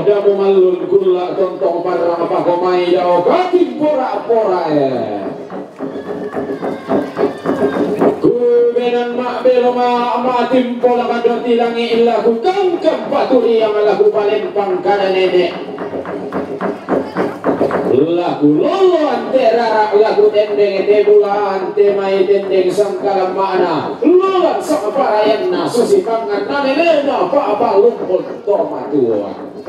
damu malun gula tontong parang apa komai daw kaki pora-pora ya. Kubenan mak belo ma timpo lang kadot tilangi illa ku kangkang paturi yang laku palempang kada nenek. Lagu lolo ante rara lagu tendeng ete bula ante mai tendeng sangkala mana lolan sama parayan na susipangan na nelena pa lumpul toma tua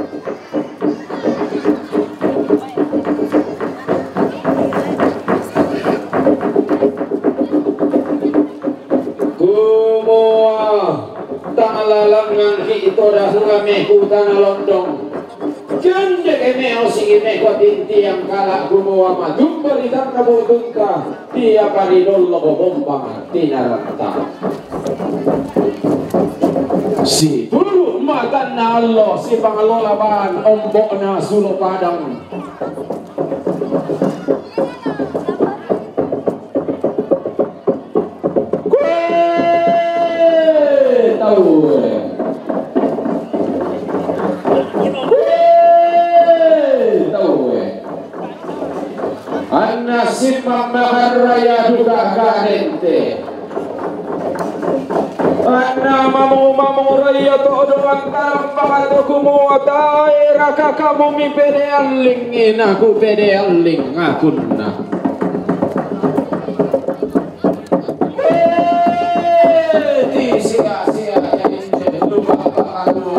kumua tangalalangan kita dah ngame kutana londong Kende kemeo singi meko tinti yang kalak gumo ama jumpa di tanah botungka tiap hari dolo bombang tinaranta si bulu makan na Allah si pangalolaban ombok na sulo padang tahu Nasib membakar raya juga kadente Anna mamu raya to doang tampang to kumu daerah kamu mi pede aling aku pede aling aku na di sia-sia yang lupa aku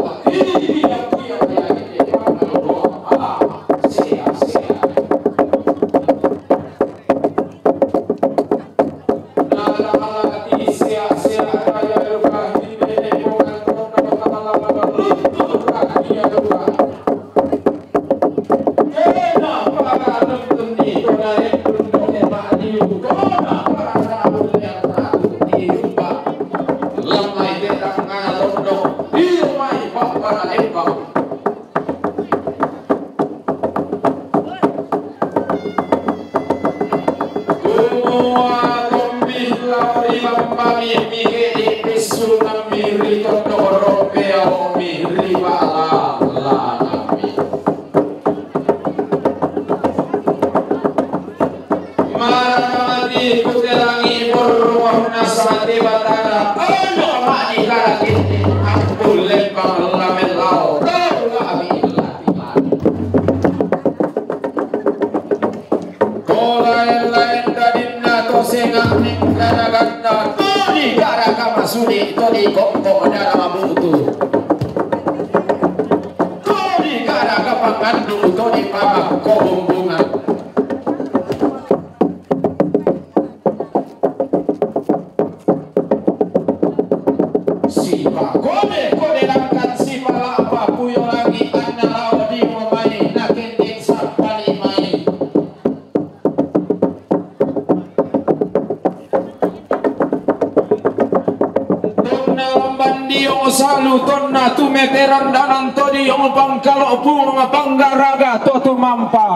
tonna tu meteran danan todi yang pangkalo bunga panggaraga to tu mampa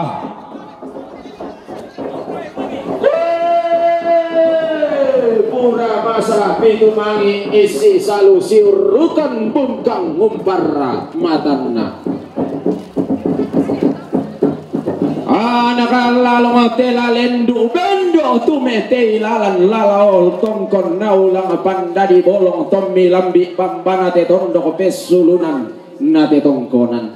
pura masa pitu mangi isi salu siurukan bungkang ngumpara matanna anak lalong tela lendu bendo tu mete ilalan lalaol tongkon naulang pandadi bolong tommi lambi pambana te tondok pesulunan nate tongkonan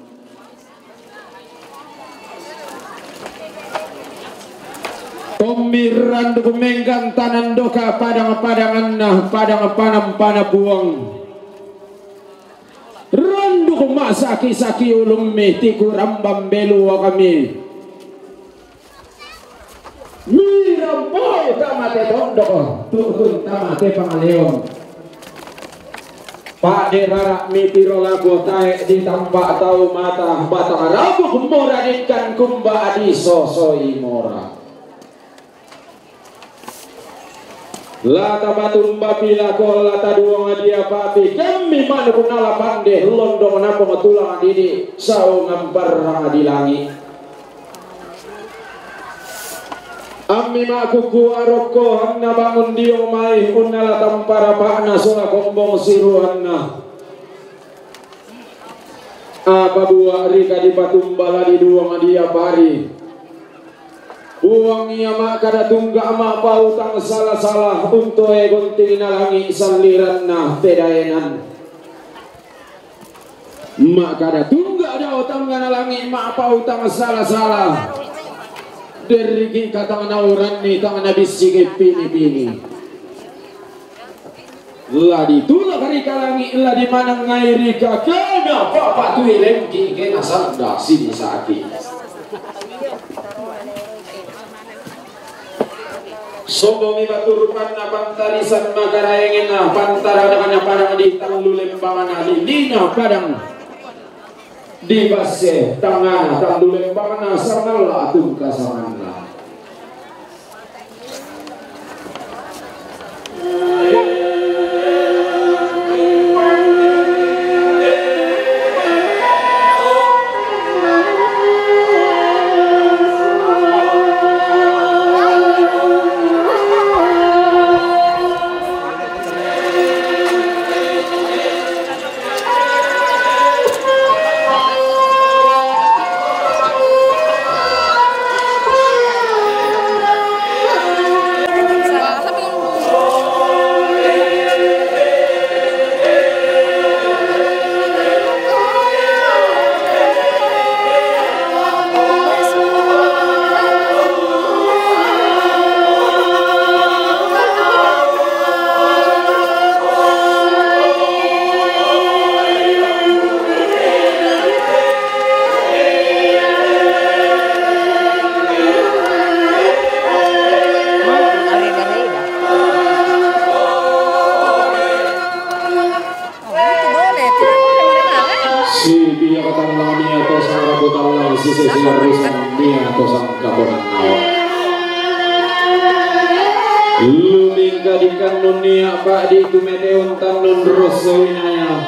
tommi randu menggan tanan doka padang-padangan nah padang panam buang randu masaki-saki ulum tiku rambam belu kami Mirampoy tamate tondok tukun tamate pangaleon Pak derara mitiro lagu tae ditampak tau mata batang rabuk mora dikan kumba adi sosoi mora lata batum babila ko lata duang dia papi kami manu kunala pande londo napa tulang didi sau ngampar di langit Ammi makuku aroko hanna bangun dio mai unnala tampara pakna sola kombong siru hanna apa buah rika di patumbala di dua dia pari uang ia mak kada tunggak mak pautang salah-salah untuk gonting nalangi saliran nah tedaenan mak kada tunggak ada utang nalangi mak pautang salah-salah deriki kata nauran ni tangan habis sikit pini-pini lah ditulak hari kalangi lah di mana ngairi ka kena bapak tu lengki kena sanda sini sakit sombongi baturukan na pantarisan magaraengin na pantara na padang di tanglu lembangan ali dina padang di base tangan tanglu lembangan sarnala atung kasangan lumingka di kanun niya pak di tumeteon tanun rosowinaya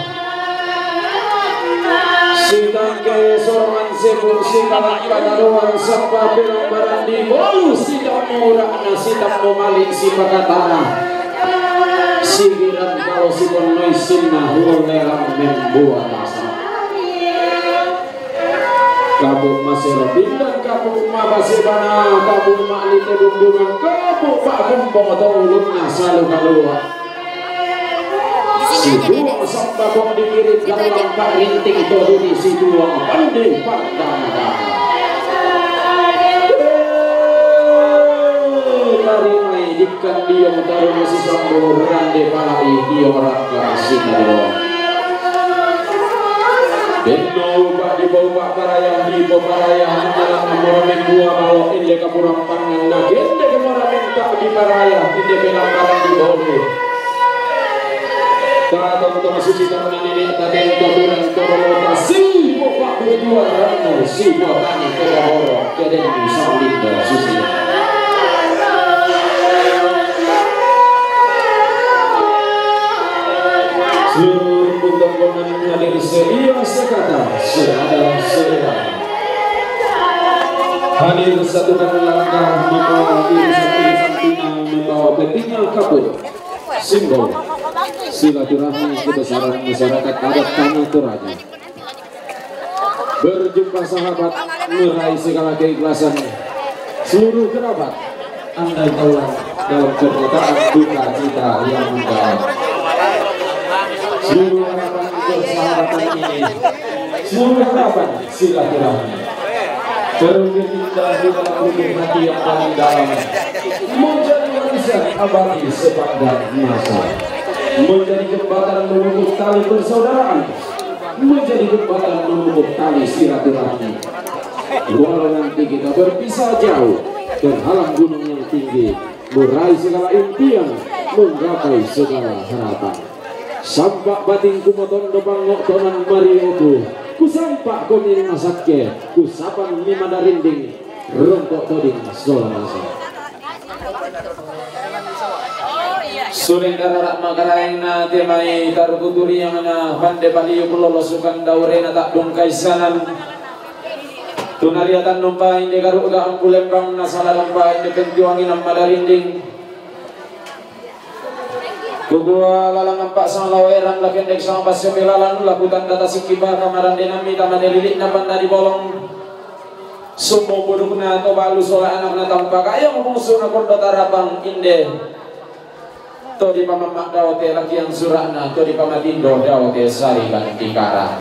sitangke sorman sebul sikalang padaruan sampa bilang barang di bolu sitam murah sitam memalik si pakatana sigiran kalau si bonoi sinna hulelang membuat asa kabuk masih pindah kabuk masih bana kabuk malite bumbungan kabuk pak kumpong atau ulungnya selalu keluar si dua sampai kong dikirim dalam pak rinting itu di si dua pandai pandang tarimai dikan dia mentaruh masih sambur rande palai dia meraka sinador Dendo pak di bawah pak parayang di bawah parayang dalam moramen buah balok ini kapurang pangan nah gende ke moramen tak di parayang ini belang barang di bawah tak tahu suci karena nenek tak tento turang torolota si pak berdua rano si buah tani ke bawah jadi bisa lindo suci seluruh undangan hadir sedia sekata seada hadir satukan langkah membawa diri samping membawa pentingnya kabut simbol silaturahmi kebesaran masyarakat adat Tanah Toraja berjumpa sahabat meraih segala keikhlasan seluruh kerabat andai taulah dalam perkataan duka cita yang mendalam seluruh harapan persahabatan ini seluruh harapan silaturahmi terwujud di dalam lubuk hati yang paling dalam menjadi warisan abadi sepanjang masa menjadi jembatan menumbuh tali persaudaraan menjadi jembatan menumbuh tali silaturahmi walau nanti kita berpisah jauh terhalang gunung yang tinggi meraih segala impian menggapai segala harapan sampak bating kumoton dobang ngoktonan marioku kusampak konin masake kusapan lima darinding rongkok toding solamasa suling dararak makaraeng na temai tarututuri yang na pande paliyo kulolosukan daurena tak dongkai sanan tunariatan numpah ini garuga angkulembang na salah lumpah ini kentiwangin ang madarinding Gugua lalang empat sang laweran laki dek sang pasyo pelalan lakukan data sikibar kamaran dinami taman delilik napan dari bolong sumo buduk na to balu sola anak na tampak ayang musuh na kondo tarapang inde to di pamamak daote laki yang surana to di pamadindo daote sari kan tikara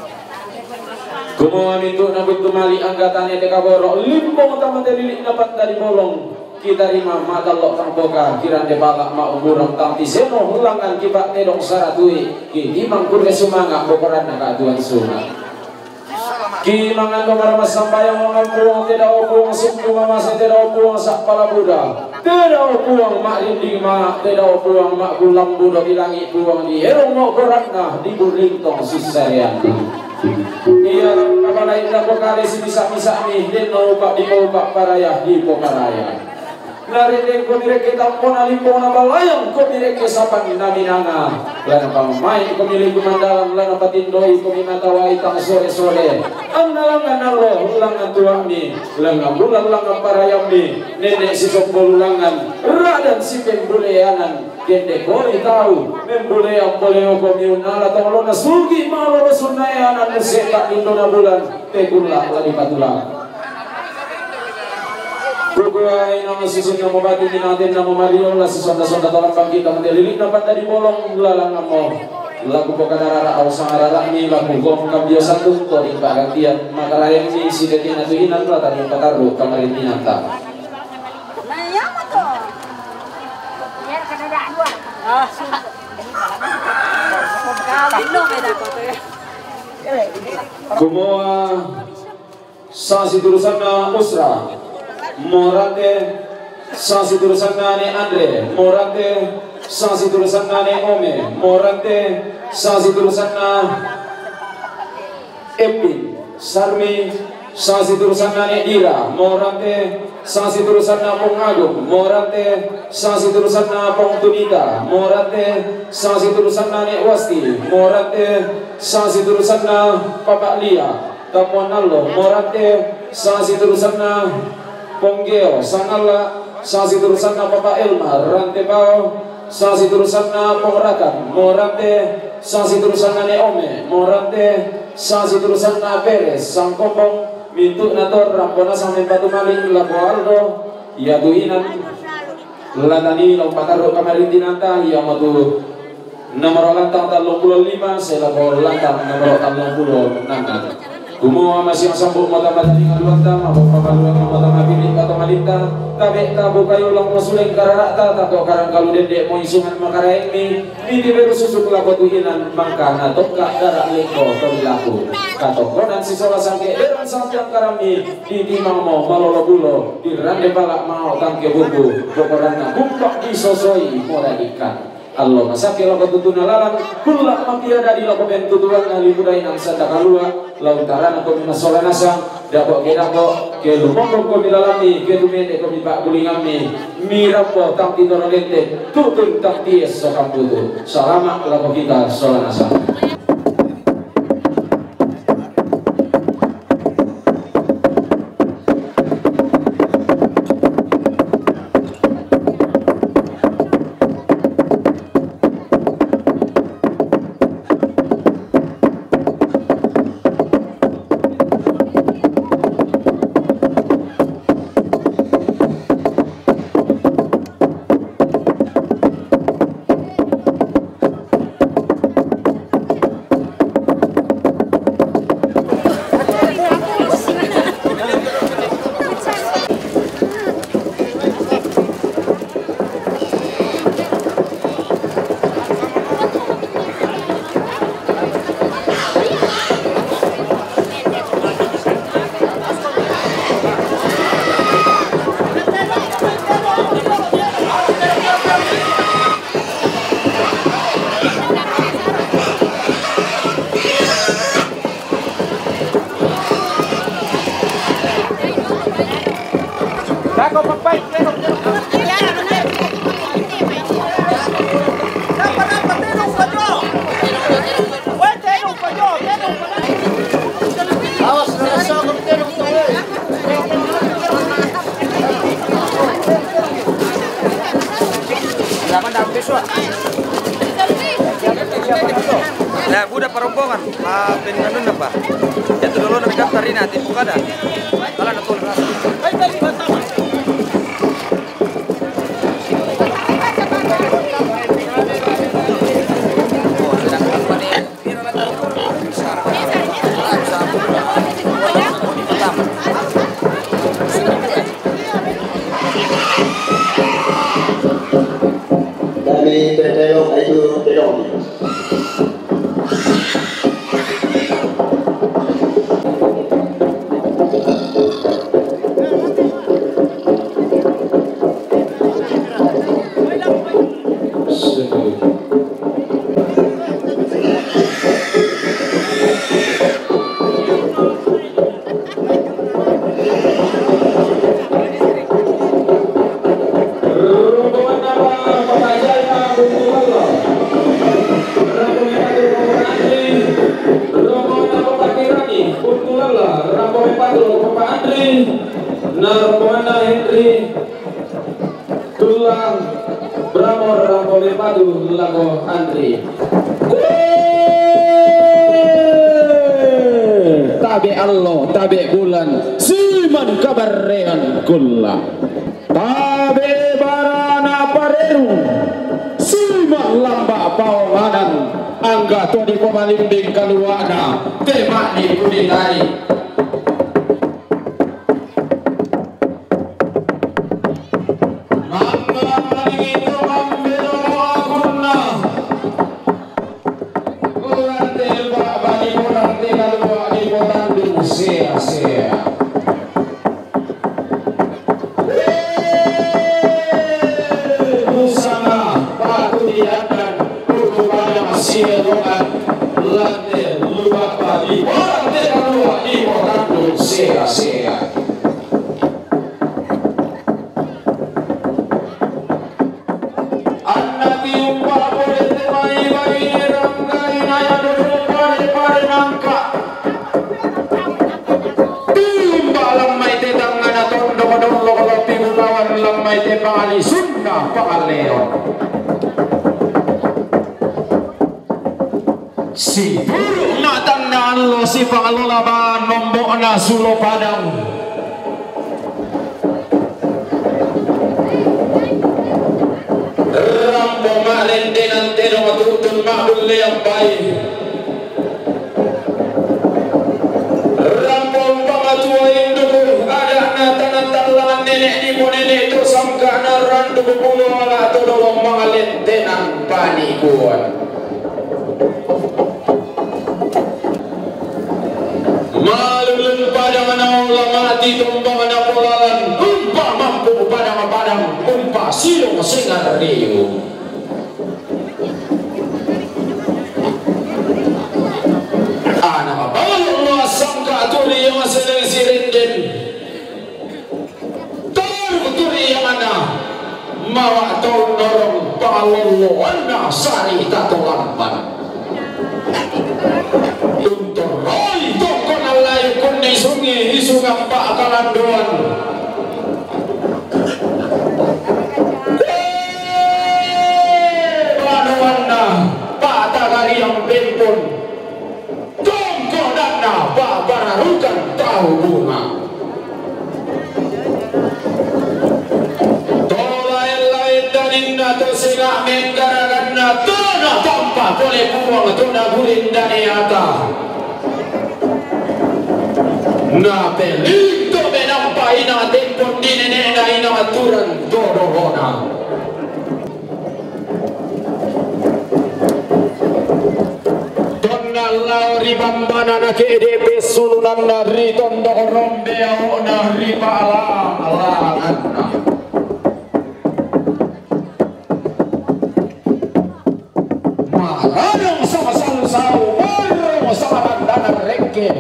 gumo amintu na butu mali anggatannya deka borok limbong taman delilik napan dari bolong kita rima mata lo kang boga kiran de balak ma umurang tang tiseno hulangan kibak tedong saratui ki dimang kurge sumanga bokoran na kaduan sunga ki mangan nomor masambayang mengampuang tidak opuang sumpu mamasa tidak opuang sak pala buda tidak opuang mak linding mak tidak opuang mak gulang buda di langit buang di erong mo koratna di buring tong susarian iya apa lain dah pokale si bisa-bisa nih den mau pak di pak paraya di pokaraya nari den ko direke tampon alimpong na balayang ko direke sapan naminanga lana pamay ko milig kumandalan lana patindoi ko minatawai tang sore-sore ang nalangan nalo ulangan tuang ni langang bulan langang parayang ni nenek si sok ulangan radan si pembuleanan kende kori tahu membuleang boleo ko miunala tong na sugi malo sunayanan setak indo na bulan tegulah lani patulang Kukuai nama susun yang membati natin na memalion la sisonda-sonda tolong kita mendelilik dapat dari bolong lalang mo lagu pokadarara au sangarara ni lagu gom kam biasa tu tori bagantian maka layang ni si detin atu inan la tadi pataru kamarin tinanta Kumoa sa siturusan na usra Morante sansi turusan nane Andre Morante sansi turusan nane Ome Morante sansi turusan na Epin Sarmi sansi turusan nane Dira Morante sansi turusan na Pong Agung Morante sansi turusan na Pong Tunita Morante sansi turusan nane Wasti Morante sansi turusan na Papa Lia Tamuanalo Morante sansi turusan na Ponggeo, Sangala, sansi turusan na Papa Elmar, Rantebao, sansi turusan na Pongrakan, Morante, sansi turusan na Neome, Morante, sansi turusan na Perez, Sangkopong, Mintu na Tor, Rampona sang Membatu Maling, Lapo Aldo, Yaduinan, Latani, Lompataro Kamarintinanta, Yamatu, nomor lantang 35, Selapo lantang nomor 36, Gumo masih sambung mata mati dengan luanta, mabuk papaluan mata mabilik atau malinta, tabe tabu kayu lang musuling kararata, tato karang kalu dendek mo isungan makaraeng mi, hindi beru susuk lako tuhinan, mangka na toka darak leko tomilaku. Katokonan si sola sangke deran sampiang karami, di timang mo malolo bulo, di rande balak mau tangke buku, bokoran na bumpak di sosoi moda ikan. Allah masake lo ketutuna lalang kulak mampia dari lo bentutuan ngali budai nang sanda kalua lautaran ko mina solanasa dako ke lumongko ko milalami ke dumete ko mipak gulingami mirapo tang titoro lente tutun tang ties so kambutu salamat lo kita solanasa Jangan dapat besok. Ya, budak perombongan. Penganun apa? Itu dulu nak daftar ini nanti bukan ada. Kalau ada tulis rasa. Kami bertayong itu terong. Narmana Henry Tulang Bramor Rampole Padu Lago Andri Tabe Allah tabe bulan siman kabarean kulla tabe barana pareru siman lamba pawangan angga to di pamalinding kaluana tema di budinai si buruk matang na lo si pangalulaban nombok na sulo padang rambo malente nante no matutun mahulle yang baik rambo pamatua induku ada natan-natan nenek di nenek itu sangka na randu bulu ala tolong malente nang panikuan malulun pada mana ulama mati tumbang mana polalan umpa mampu pada padang umpa silong singar riu anak Allah sangka tuli yang sedang sirenden tuli yang mana mawa tol norong palolo anda sari tato lampan untuk roy tokon alay kundi sungi isungang pa kalanduan panuan na patagari ang pimpon tongkodan na babararukan tahu bunga tolay-lay danin na to sila menggaragan na tona tampa boleh buang tona bulin dari atas na pelito menampai na tempon di nenek na ina aturan dorohona tonal lauri bambana na KDP sulunan na riton do rombe ao na ripala alangan na maharang sama salu-salu marong sama bandana rengke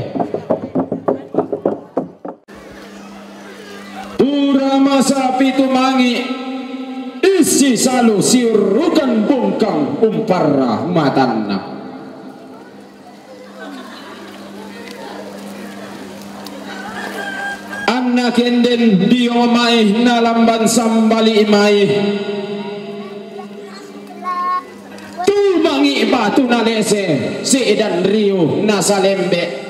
masa pitu mangi isi salu sirukan bungkang umparra matanna anak enden diomai nalamban sambali imai tu mangi batu na nalese si dan Rio nasalembe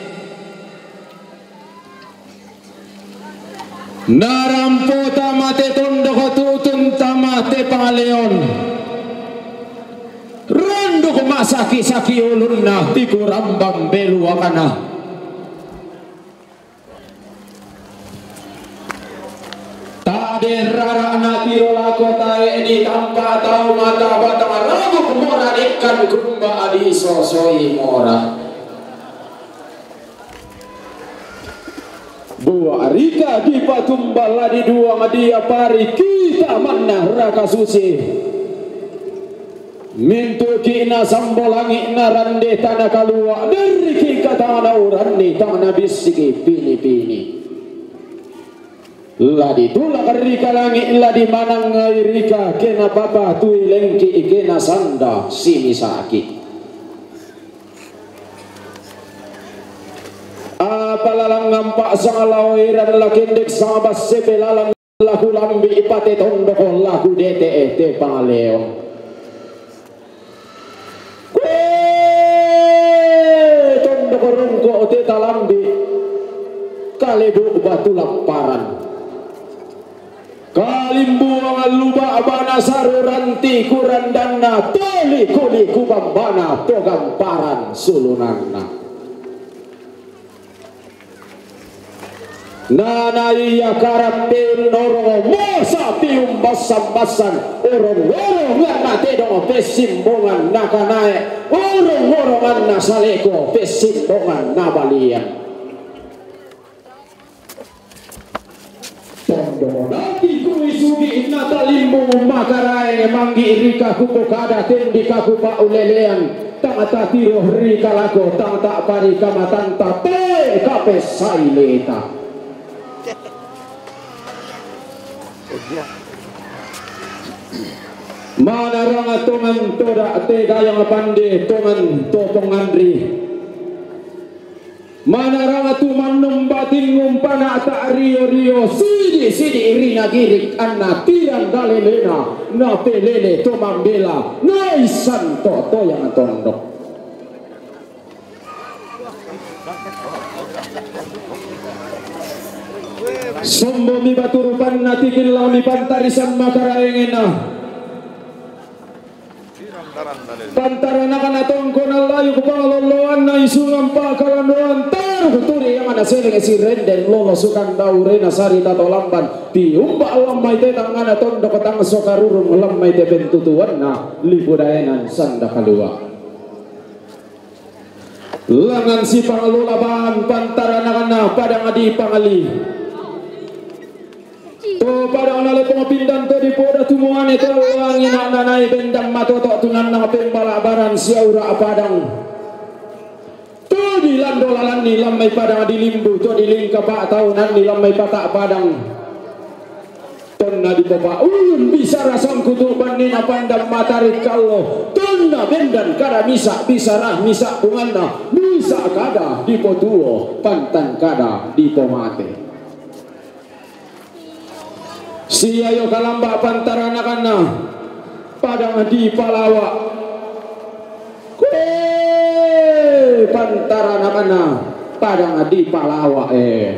narampo tamate tondo tutun tamate pangaleon rondo ko masaki-saki ulun na tiku rambang belu akana tade rara na tiro lako tae di tanpa tau mata batang rabu kumora ikan kumba adi sosoi mora dua rika di patumbala di dua madia pari kita mana raka suci mintu kina sambolangi narande tanah kalua dari kika tanah urandi tanah bisiki pini-pini ladi tulak rika langi ladi manang ngai rika kena bapa tui lengki kena sanda sini saki apalalang ngampak sangalawiran lakindek sabas sepelalang laku lambi ipate tondoko laku DTE te pangaleong tondoko rungko te talambi kalebu batu lamparan kalimbuang luba abana saruranti kurandana toli kuli kubambana togamparan sulunanna nana iya karapin norong mosa pium basam-basan orong-orong ngana tedong pesimbongan nakanae orong-orongan nasaleko pesimbongan nabalian tondong nanti kuisugi natalimbung makarae manggi rika kupokada tendi kakupa ulelean tangata tiro rika lako tangata parika matanta te kape saileta mana ranga tongan toda tega yang pande tongan topong andri mana ranga tuman numbating ngumpana ta rio sidi irina girik anna tirang galelena na pelele tomambela nai santo to yang tondok sombo mi baturupan natikin lami pantarisan makaraengena pantaran akan atongko na layo ko pangaloloan na isungan pa kalandoan taruh kuturi yang ada seleng si renden lolo sukan daure na sarita tolamban tiumba lamay te tangan aton dokotang sokarurung lamay te bentutuan na lipudaenan sanda kalua langan si pangalulaban pantaran akan na padang adi pangali to padang nale pengapindan to di poda tumuan itu wangi nak nanai bendang matotok tunan na pembalabaran siaura padang to di landolalan ni lamai padang di limbu to di lingka pak tahunan ni lamai patak padang tonna di bapa bisa rasam kutuban ni na pandang matarik kallo tonna bendan kada misa bisa rah misa bunganna bisa kada di potuo pantan kada di pomate siayo kalamba pantarana kana padang di Palawa pantarana kana padang di Palawa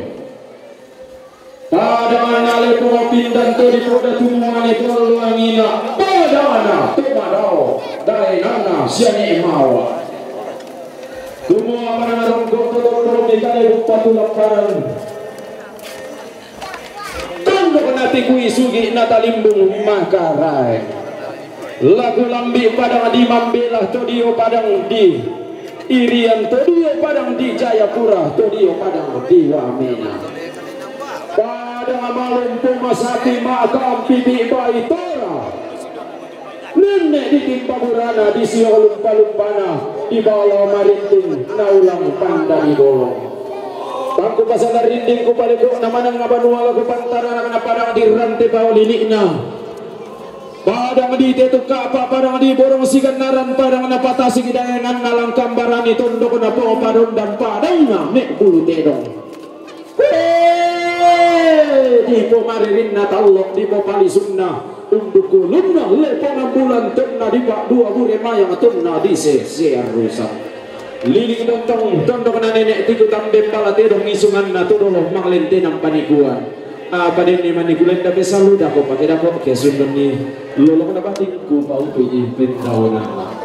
padang nale pindan to di poda tumuan itu luangina padang tumadao dai nana siani mawa tumua para rongko to di kale patulaparan nati kui sugi natalimbung makarai lagu lambi padang di Mambela todio padang di Irian todio padang di Jayapura todio padang di Wamena padang malum pumasati makam pipi bayi tora nenek di Timpaburana di Siolumpa-lumpana di bawah maritim naulang panda di bolong bangku pasal rinding ku paliko namanang ngabanua lagu pantaran na padang di rantai bawah lilikna padang di tetuka apa padang di borong siganaran padang na patasi kidayangan nalang kambarani tondok na po padon dan padang na mek bulu tedong di po maririn na talok di po palisumna untuk kulumna lepona bulan tenna di pak dua bure mayang tenna di se rusak liling dontong tondok nenek tiku tambe pala tedong isungan na tudoloh manglente nang panikuan apa din ni manikulen da besalu da ko pakai da ko ke sundon ni lolo ko da bating ku pau tu i pindauna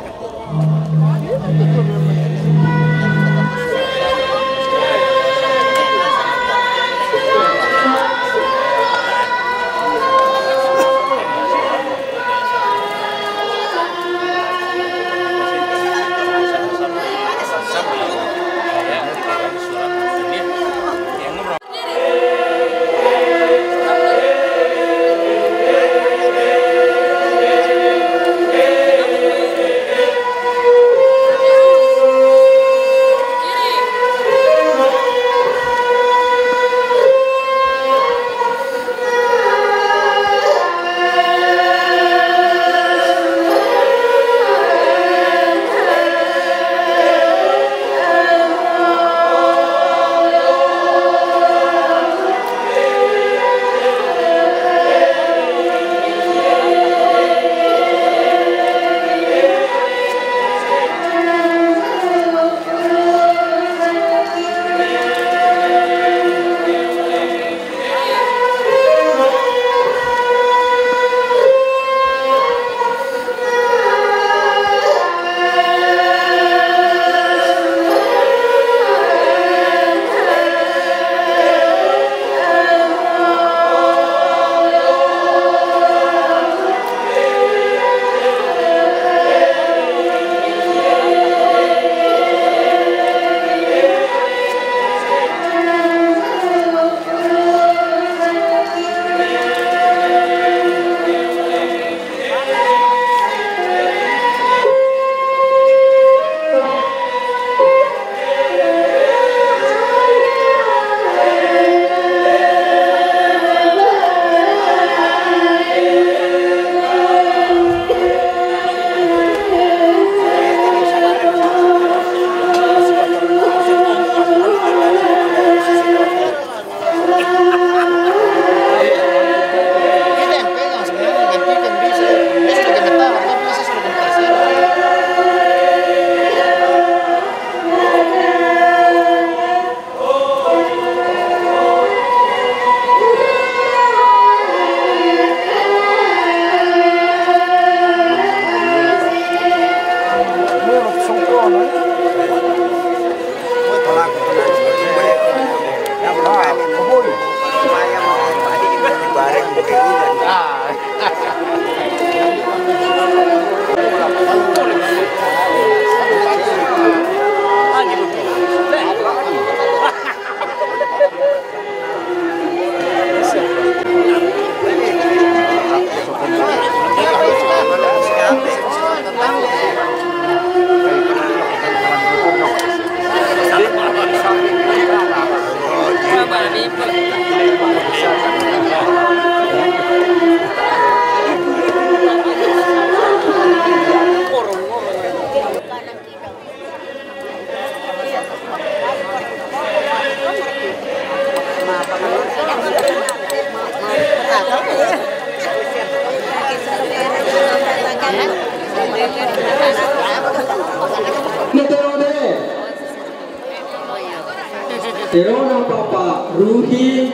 Terona Papa Ruhi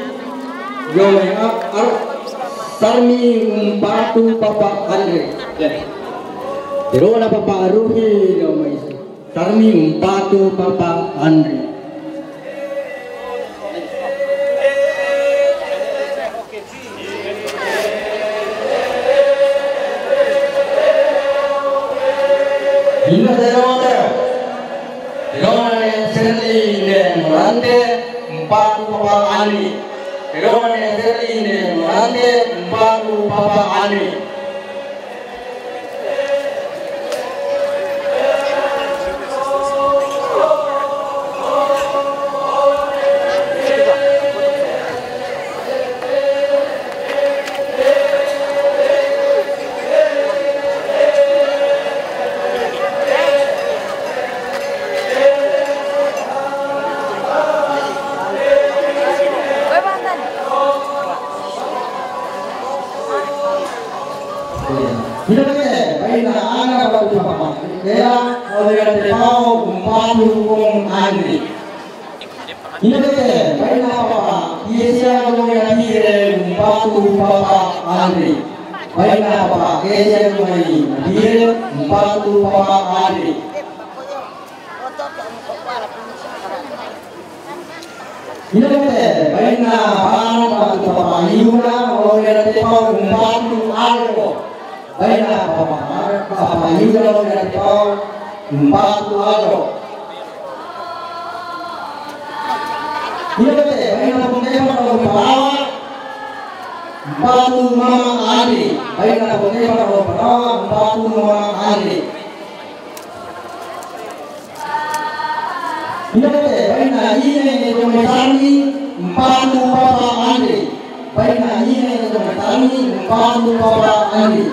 Yoweng Sarmi Umpatu Papa Andre. Terona Papa Ruhi Yoweng Sarmi Umpatu Papa Andre. Hina terona Terona Serli Merante Umpatu Papa Ani. Terona Serli Merante Umpatu Papa Ani. Hinapete baina anga batu papa. Kaya oleh terpau umpatu kong angri. Hinapete baina papa. Yesia oleh dire umpatu papa angri. Baina papa yesia oleh dire umpatu papa angri. Hinapete baina bang batu papa yuna oleh terpau umpatu algo. Baina papa yuna oleh terpau umpatu algo. Hinapete baina pengema oleh bawa umpatu mama ali. Baina pengema oleh bawa umpatu mama ali. Hinapete baina ine dometani umpatu papa ali. Baina ine dometani umpatu papa ali.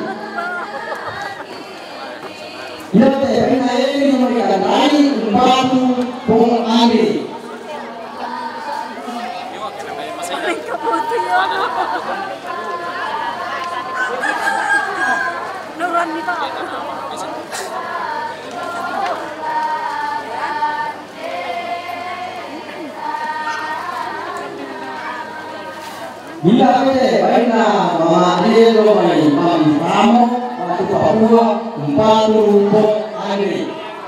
Hinapete baina ine dometani umpatu pong ali. Hinapete baina mama dia lomai mam ramo batu Papua umpatu pong ali.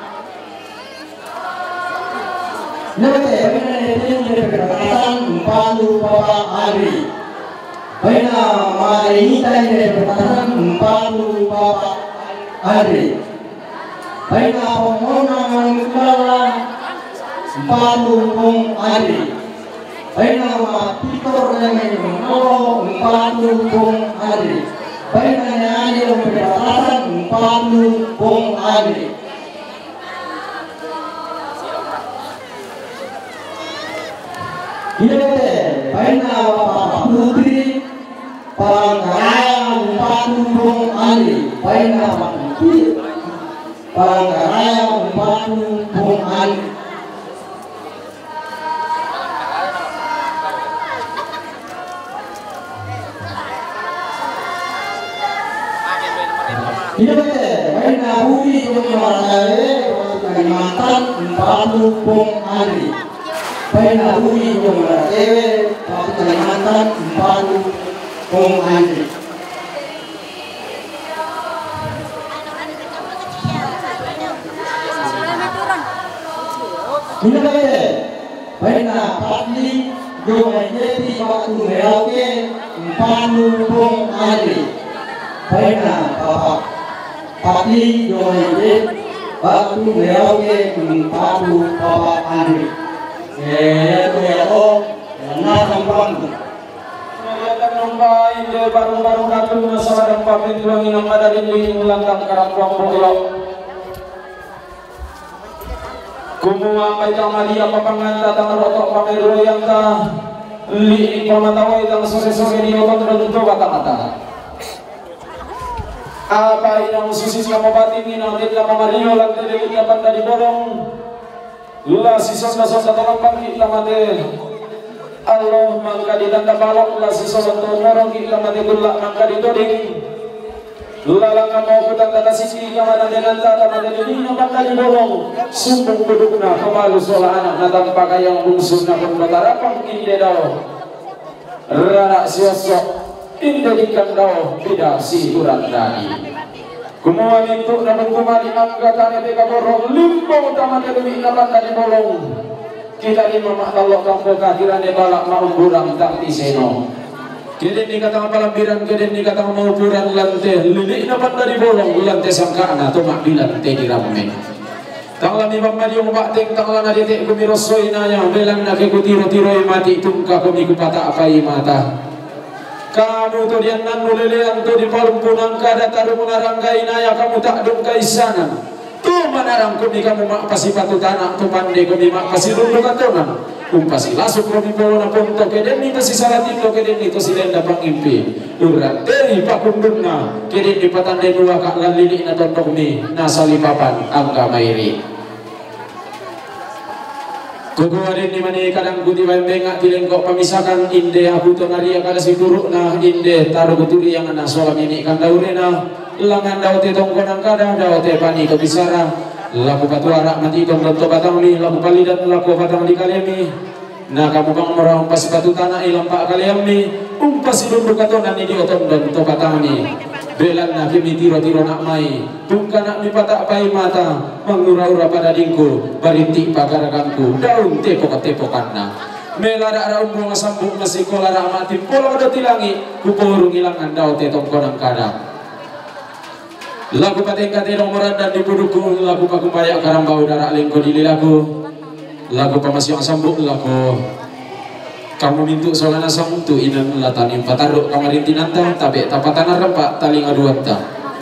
Hinapete baina dia berkatan umpatu papa ali. Baina mama ini dia berkatan umpatu papa ali. Baina pomona mangkala umpatu pong ali. Baina ma pitor yang mau umpatu pong ali. Baina nyani lo berkatan umpatu pong ali. Hinapete baina papa putri Pangkaraya umpatu pong ali. Baina putri Pangkaraya umpatu pong ali. Hinapete baina bumi pong maratae Kalimantan umpatu pong ali. Baina bumi pong maratae Kalimantan umpatu pong ali. Hinapete baina patli jomajeti waktu merauke umpatu pong ali. Baina papa patli jomajeti waktu merauke umpatu papa ali. Na kampung. Nombay de baru-baru datang masalah dan pamit wangi nama dari langkang karang bolong. Kumua baita malia papanganta tang rotok pamero yang ta li pamatawai tang sore-sore ni otot rodo kata-kata. Apa yang susis kamu batin ni nanti lama mario lantai dari dapat dari bolong. Lula sisa-sisa tolong bangkit lamate. Allah mangka ditanda balok la sisolo tomorong kita mati gula mangka ditoding lalanga mau kita tanda sisi kamana dengan tata mati ini mangka dibolong sumpung dudukna kemalu sola anak natang pakai yang bungsu na pun batarapang inde daw rana siosok inde dikan daw bida si urat dani kumuha mintuk na pengkumali angkatan ete kaborong limbo tamate demi napan tadi bolong kita ni mamah Allah kampung kakirannya balak mau burang tak tiseno. Keden ni kata palambiran, keden ni kata mau burang lantai. Lilik dapat dari bolong lantai sangkana tu mak bilang teh di ramen. Tangla ni mamah dia mbak teng tangla na dia teh kumi rosoi nanya belang nak aku tiro mati tungka kumi kupata apai mata. Kamu tu dia nanu lelean tu di palumpunang kada taru menarangkai naya kamu tak dongkai sana. Tu manarang kami kamu mak pasi batu tanah tu mandi kami mak pasi dulu katona pasi lasuk kami bawa na ponto keden ni pasi salat itu keden itu si denda pangimpi urat dari pakundungna keden di patande dua kak lalili na tontok ni nasali papan angka mairi kukuarin ni mani kadang kuti bembengak tilengkok pemisakan inde aku to naria kada si turuk na inde taruh kuturi yang ana solam ini kan daurena langan daw te tongkonang kada daw te pani to bisara laku patuara mati to ronto batang li laku palidat laku batang di kaliami na kamu bang merang pas batu tanah ilang pak kaliami umpas idunduk katonan ni di otom dan to batang ni belan na kimi tiro-tiro nak mai bukan nak mipatak pai mata mengura-ura pada dingku barinti pagarakanku daun tepok-tepokan na melara raum bunga sambung masiko lara mati pola ada tilangi kupurung ilangan daun te tongkonang kada lagu patingkat nomoran dan dibuduku lagu pakumbaya karambau darak lingko dililaku lagu pamasyong sambung lagu kamu mintu solana samtu inan latanim pataruk kamarintinanta tabe tapatana rempak taling aduanta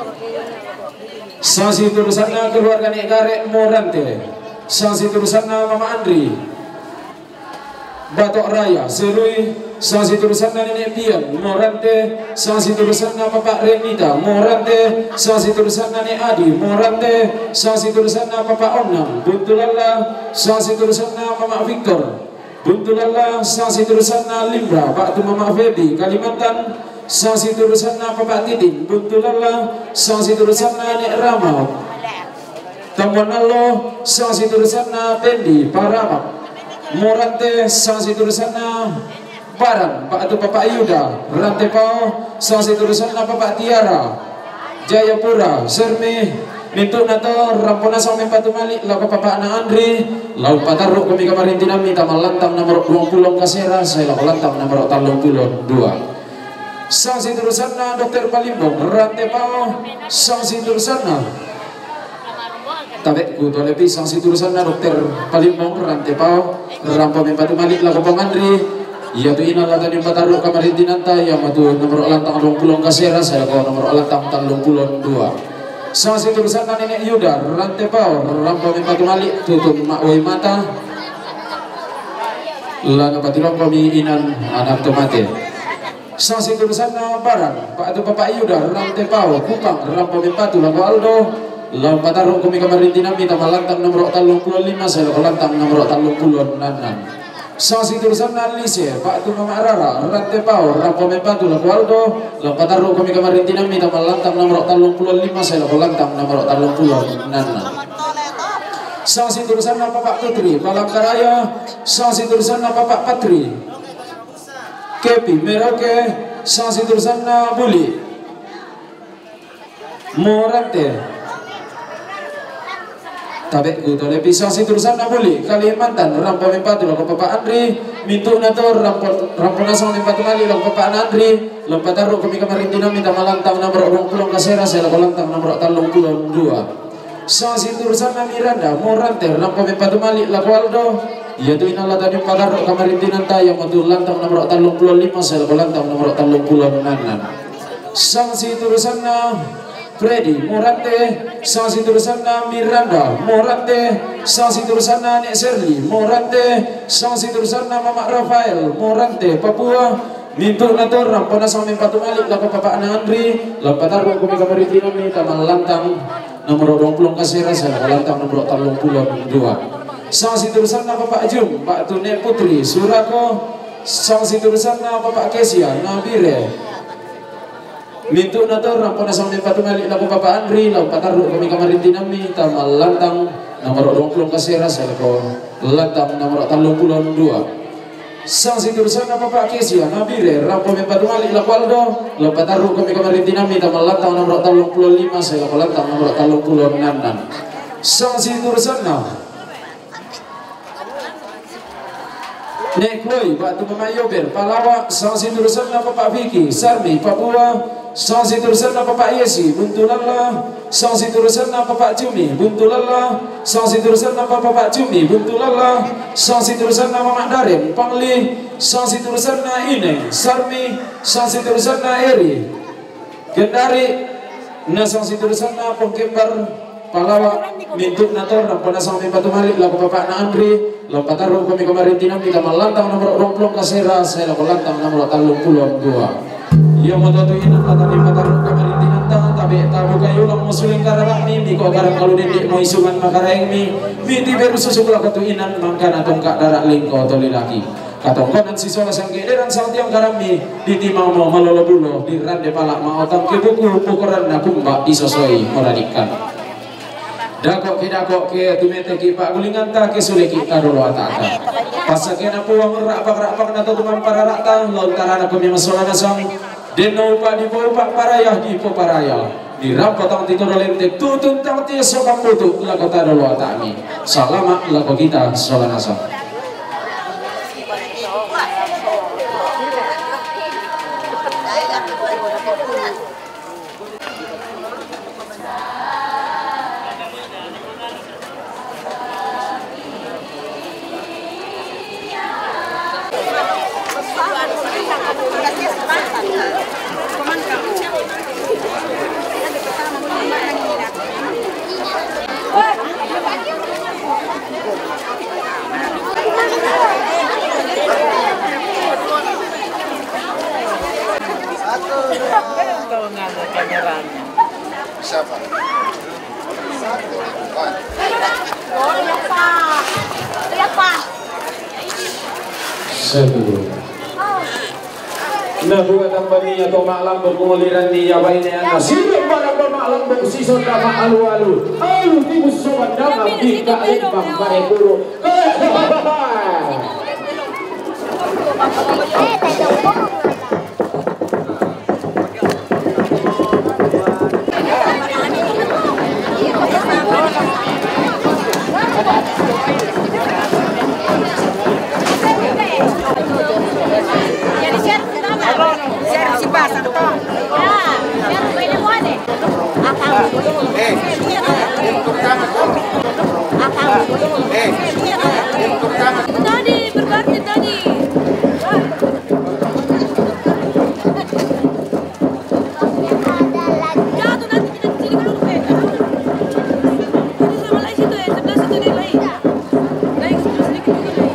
sasi turusanna keluarga negare morante sasi turusanna mama Andri Batok Raya Serui sasi turusanna nenek Pian Morante sasi turusanna Bapak Renita Morante sasi turusanna Nek Adi Morante sasi turusanna Bapak Onam Buntulala sasi turusanna Mama Victor Buntulala sasi turusanna Limbra Pak Mama Febi Kalimantan sasi turusanna Bapak Titin Buntulala sasi turusanna Nek Rama Tamonalo sasi turusanna Tendi Paramak Morante sasi turusanna Barang Pak Atu Bapak Yuda Rante Pau sasi turusanna Bapak Tiara Jayapura Sermi Mintuk nato rampona sampai patu malik laku Bapak na Andri lau pataruk kami kamarintina minta malantang nomor 20 kasera saya laku lantang nomor 32 sasi turusanna Dokter Palimbong Rante Pau sasi turusanna Tabek ku to lebih sanksi turusanna Dokter Palimbong Rante Pau rampo mempatu malik laku Bang Andri iya tu ina latan yang pataruk kamarintinanta yang matu nomor lantang 20 kasera saya laku nomor lantang 32 sanksi turusanna Nenek Yuda Rante Pau rampo mempatu malik tutup makwai mata lana patirong kami inan anak tomate sanksi turusanna Barang Pak Atu Bapak Yuda Rante Pau Kupang rampo mempatu laku Aldo lau patarung kami kamarintina minta malantang nomor 35 saya lantang nomor 36 sanksi turusanna Lise Pak Tu Mama Rara Rante Pau rampo mempatu laku Aldo lau patarung kami kamarintina minta malantang nomor 35 saya lantang nomor 36 sanksi turusanna Bapak Putri Palangkaraya sanksi turusanna Bapak Patri Kepi Merauke sanksi turusanna Buli Morante Tabek ku tole pisang si turusanna Buli Kalimantan rampo mempatu laku Bapak Andri mintu nato rampo nasang mempatu mali laku Bapak Andri lompat taruh kami kamarintina minta malantang nomor 20 kasera saya laku lantang nomor 32 sanksi turusanna Miranda Morante rampo mempatu mali laku Aldo iya tu ina latani pataruk kamarintinanta yang matu lantang nomor 35 saya laku lantang nomor 36 sanksi turusanna Freddy Morante sanksi turusanna Miranda Morante sanksi turusanna Nek Serli Morante sanksi turusanna Mama Rafael Morante Papua mintu nator rampona sampai patu malik laku Bapak Andri lampat taruh kami kamaritina minta lantang nomor 20 kasera saya lantang nomor 32 sanksi turusanna Bapak Jum Pak Tune Putri Surako sanksi turusanna Bapak Kesia Nabire mintu nator rampona sampai patu malik laku Bapak Andri lau pataruk kami kamarintina minta lantang nomor 20 kasera saya lantang nomor 32 sanksi turusanna Bapak Kesia Nabire rampo mempatu malik laku Aldo lau pataruk kami kamarintina minta lantang nomor 35 saya lantang nomor 36 sanksi turusanna Nek Kloi Pak Tu Mama Yober Palawak sanksi turusanna Bapak Vicky Sarmi Papua sanksi turusanna Bapak Yesi Buntulala sanksi turusanna Bapak Cumi Buntulala sanksi turusanna Bapak Cumi Buntulala sanksi turusanna Mama Darem Pangli sanksi turusanna Ine Sarmi sanksi turusanna Eri Kendari na sanksi turusanna Pengkembar Palawak mintuk nator rampona sampai patu malik laku Bapak na Andri lompat taruh kami kamarintina minta malantang nomor 20 kasera saya laku lantang nomor 32 yang mau tutuin latani pataruk kamarintina tapi tamu kayu lang musuling karalakmi biko karang kalau didik mau isuman makareng mi biti beru susuk laku tuinan mangkan atong kak darak lingko toli laki Katongkonan si sola sang kederan sang tiang karami di timau mau malolobulo di rande palak mau tang ke buku pukuran na kumba disosoi moradikan. Dakok ke tumete ki pak gulingan ta ke suleki kadolo ataka. Pasakena puang rapak na tutuman para ratang lontarana kami masolana sang deno upa di upa parayah di parayah. Di rampatang titoro lentek tutun tang tia sokam butu lako kadolo atami. Salama lako kita solana sang. Siapa? Nah bukan tambani atau malam berkemuliran di Jawa ini anda siap pada pemalam bersison dama alu tibus sobat dama bika lembang pada guru Tadi berbakti tadi. Jatuh nanti kita di sini dulu Itu sama lain situ ya, sebelah situ nih lain. Lain sebelah sedikit juga lain.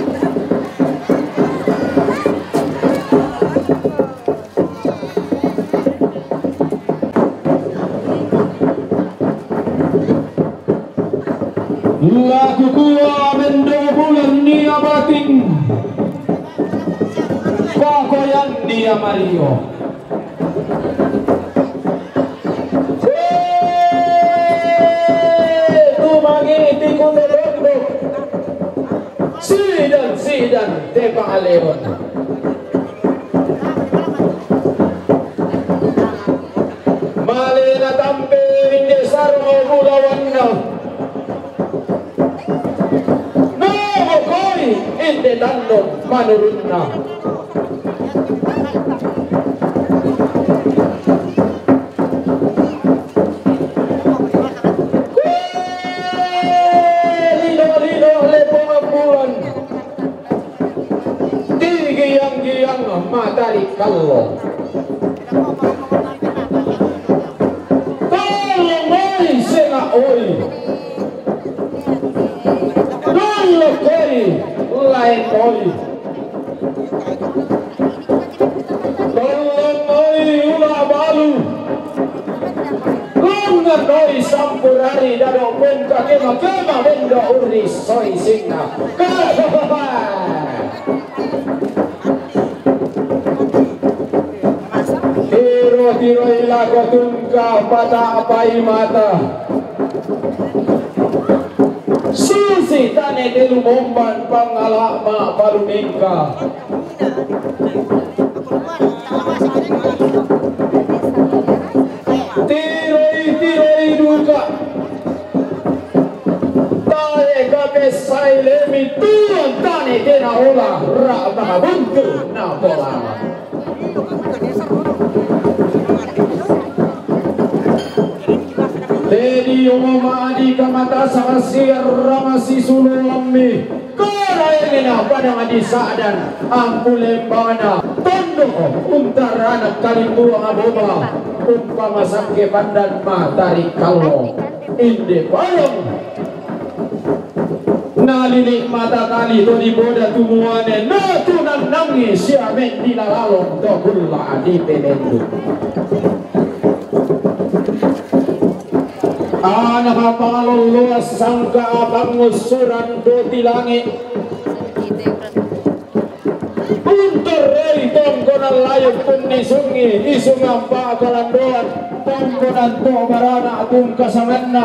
lagu kuah mendung bulan dia batin pakoyan dia Mario tumangiti ko merondo sidan tepang alewon malena tampe inde sarmo bulawanna inde dando manurunna lino lepong ambulan giyang matari kallo tolong oi senga oi tolong oi lain oi tolong oi ulah balu lungan oi sampurari dado penka kema benda uris soi singna tiro ilago tungka pada apai mata susi tane delu bomban pangalama palumingka tiroi duka tae kape sailemi tuan tane dena ola raba buntu na pola Lady Umama di kamata sakasir ramasi sululammi kara ingina pada ngadi saadan ampulembana tondo untarana kalimbuang aboba umpama sangke pandan matari kallo inde balong nalilik mata kali to di boda tumuane natunan nangi siamen di lalong to kulla adi penendu anak pangaluluas sangka abang ngusuran do tilangit Untuk rei tongkonan layu pun disungi isungang pakalan doan tongkonan to barana atung kasanganna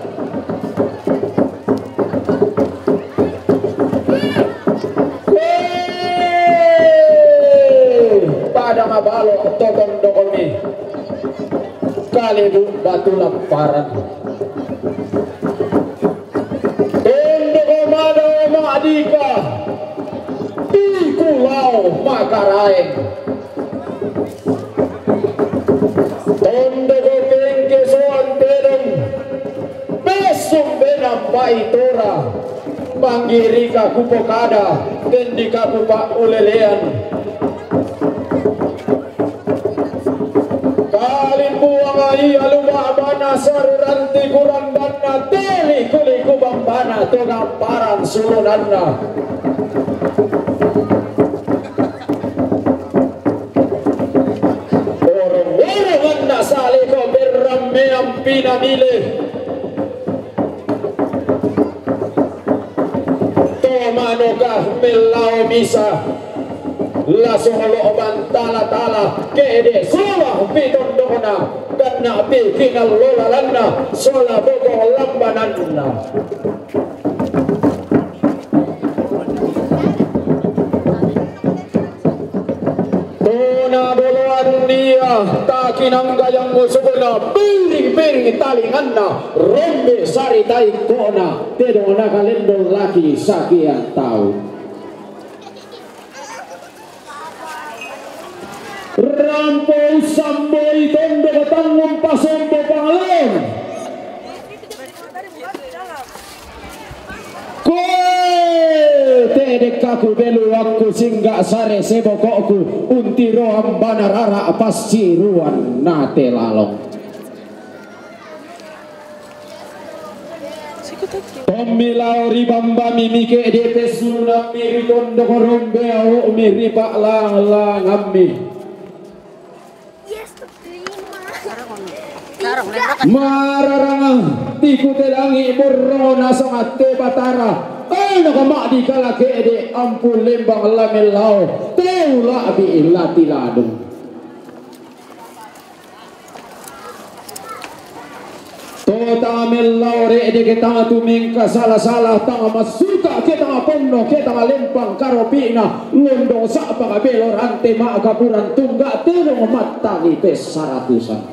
pada mabalo totong dokomi kali batu lamparan tondoko mado madika di pulau Makaraeng tondoko pengke soan terong besok benam baitora manggiri kakupokada kendi kakupak ulelean kalin buang ai alubah bana saruranti kurandana teli kuli kubang bana togang parang sulunanna orang-orang na sali ko berrame ang pinamili tomano ka melao misa lasong looban tala-tala kede sola pitong dokona dan na pikinal lolalanna sola boko lambananna tona boloan dia takinang gayang musubuna piring-piring talinganna rombe sari tai kona tedona kalendong laki sakian tahu Rampau samboy tondo ketanggung pasombo pangalon koe tedek kaku belu aku singgah sare sebokokku untiro ambana rara pasiruan nate lalong Pemilau ribamba mimike depe sunam miri tondo korombe au miri pak lang ammi mararang tiku telangi burro nasangat te batara ay nakamak di kalake de ampun lembang lamelau teula bi ilati ladung tota melau re de kita tuming salah-salah tanga masuka kita ponno kita lempang karopina londo sak pagabelo rante mak kapuran tunggak terong matangi pes saratusan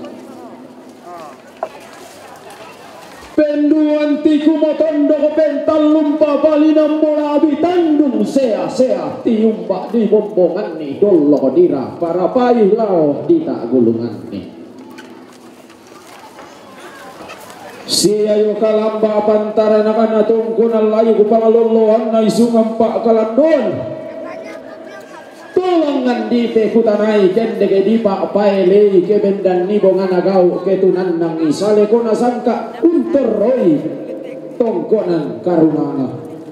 penduan tiku motondo ko pental lumpa balinam bola abi tandung sea tiumba di bombongan ni dollo dira para payuh lao di tak gulungan ni siayo kalamba pantara nakana tungkunan layu ku pangalolohan na isungan pak kalandon tolongan di pekutanai kende ke di pak paele ke bendan ni bongan agau ke tunan nang isale kona sangka unter roy tongkonan karunanga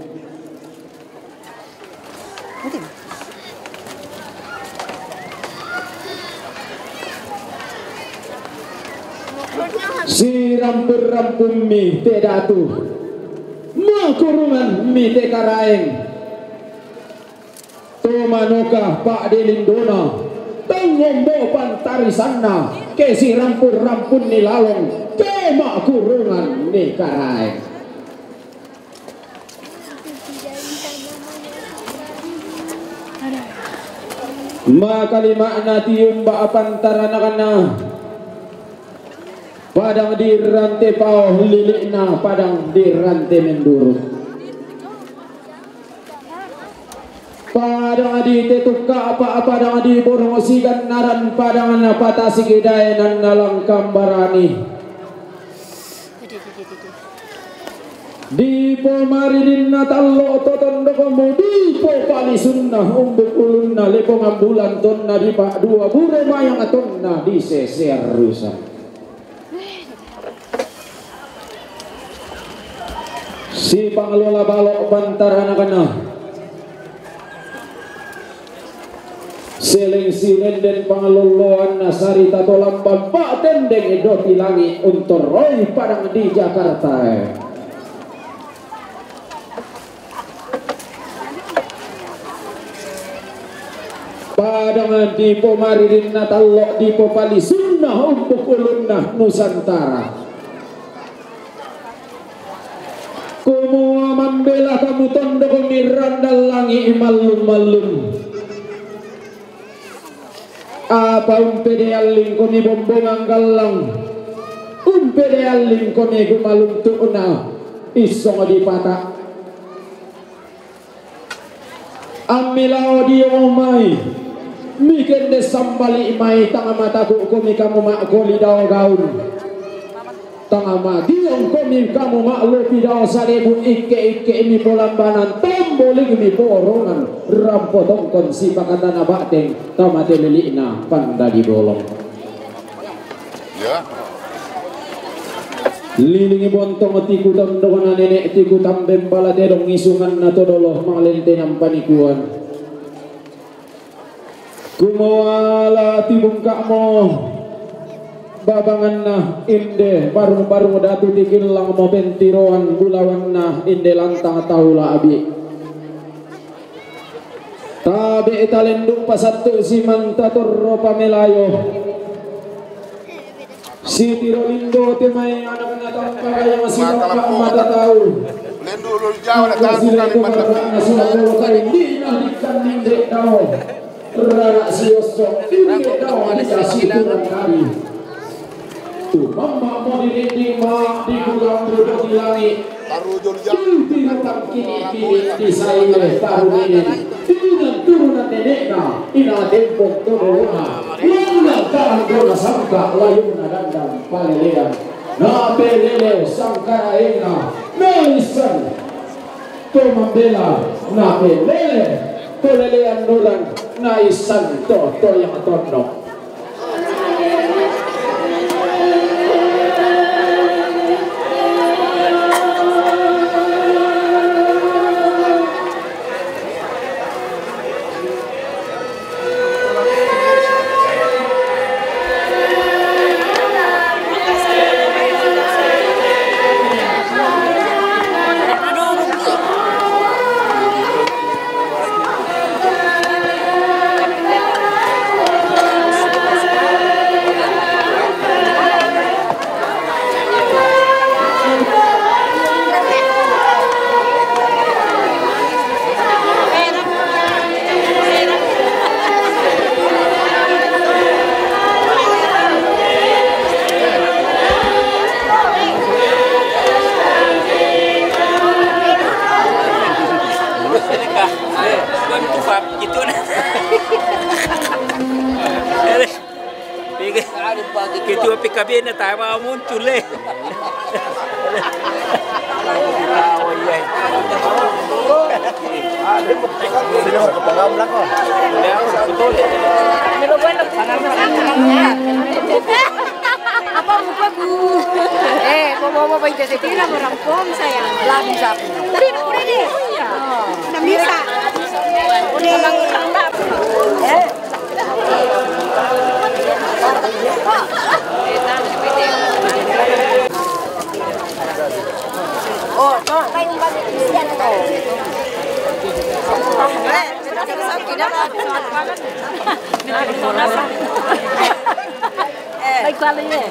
si rampur mi te datu ma kurungan mi te karaeng Tomanoka Pak Delindona tangombo pantari sana ke si rampun ni lalong ke mak kurungan ni karai maka lima na tiumba pantara nakana padang di rante pau lilikna padang di rante menduru padang di tetuka apa-apa padang di borosigan naran padang na patasi kidayan nalang kambarani di pomaridin na talo totondo kombo di po palisun na umbuk ulun na lepong ambulan ton na di pak dua bure mayang aton na di seser rusa si pangelola balok bantara nakana seleng siren dan pangeloloan nasari tato lambang pak tendeng edoti langi untuk roy padang di Jakarta Pangan di pomaririn na talok di popali sunnah umpuk ulunah Nusantara. Kumua membela kamu tondo kemiran dalangi malum-malum. Apa umpede aling kami bombongang galang. Umpede aling kami gumalum tuuna isong di patak. Amilao di omai. Miken de sambali mai tanga mataku kami kamu makoli daw gaun. Tanga magiyong kami kamu maklupi daw saribu ike mi polambanan tomboling mi porongan rampotong konsi pakatan abateng tamate lilina panda di bolong ya lilingi bontong tiku tandongan nenek tiku tambem bala dedong isungan na todoloh malente ng panikuan kumawala tibungka mo babangan na inde baru datu dikilang mo bentiroan bulawan na inde lantang taula abi tabi italendung pasatu si mantatorro pamelayo si tirolindo timay anak na tangkara yang masih mata tahu lendo lu jauh na tahu kami mata hindi na ikan hindi daw rara si Yoso hindi daw si turang kari mama mo dinding ma di gulang duduk di langit taruh jauh tinatang kini di saya taruh ini tidak turunan nenekna ina tempong todona luna tahan dona sangka layuna dandang palelean na pelele sangkara ena naisan to membela na pelele pelelean nulan naisan to yang tondok. Ketua PKB na tayo mga muncul eh. Apa muka bu? Bawa bayi jadi tidak merampung saya. Lalu siapa? Tadi nak udah deh. Nak bisa. Udah nak. Oh, toh kayak bagi isian atau? Baik kali ya.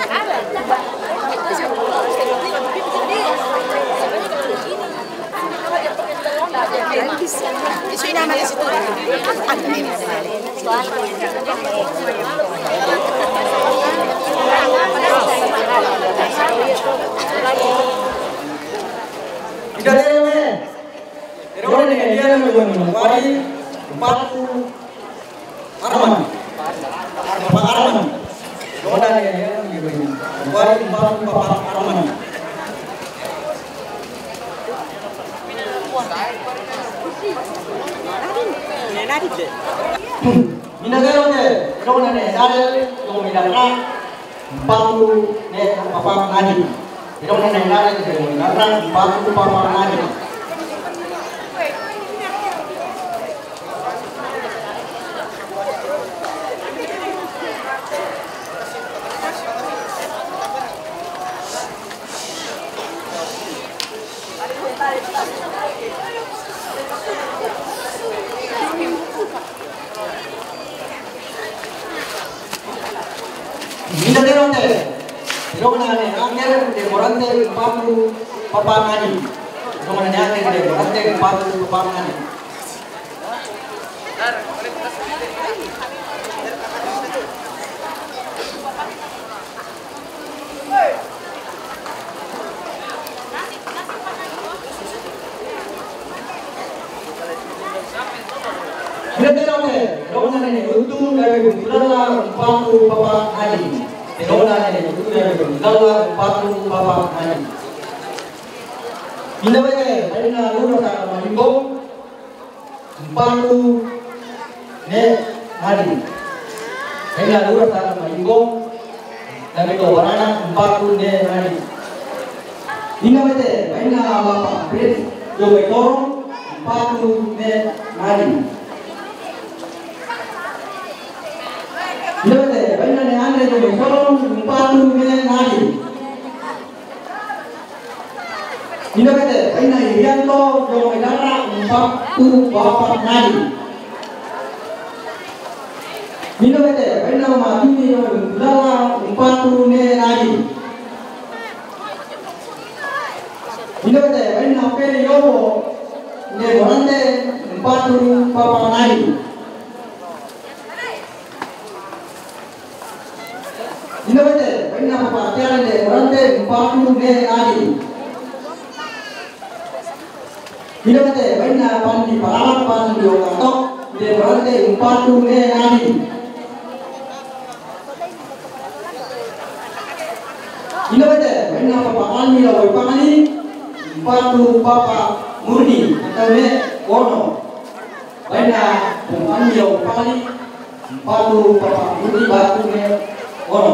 Minda deronte. Romana ne angel de morante papu papa ngani. Romana ne angel de morante papu papa ngani. Minda deronte. Romana ne utu dari bulala papu papa ngani. Romana ne utu dari bulala papu papa ngani. Minda bete, karena lulu tak mengimbau, papu ne ngani. Karena lulu tak mengimbau, tapi kalau orang papu ne ngani. Minda bete, karena bapak pres, jo bekorong, papu ne ngani. Minda bete, karena ne ane jo bekorong, papu ne ngani. Minda bete, karena irianto jo medara, papu bapak ngani. Minda bete, karena matini jo bulala, papu ne ngani. Minda bete, karena pele yobo, ne morante, papu bapak ngani. Minda bete, karena bapak tiara ne morante, papu ne ngani. Minda bete, karena pandi paramat pandi yogatok, ne morante, papu ne ngani. Minda bete, karena bapak almi lawai pangani, papu bapak murni, atau ne kono. Karena bapak almi lawai pangani, papu bapak murni batu ne kono.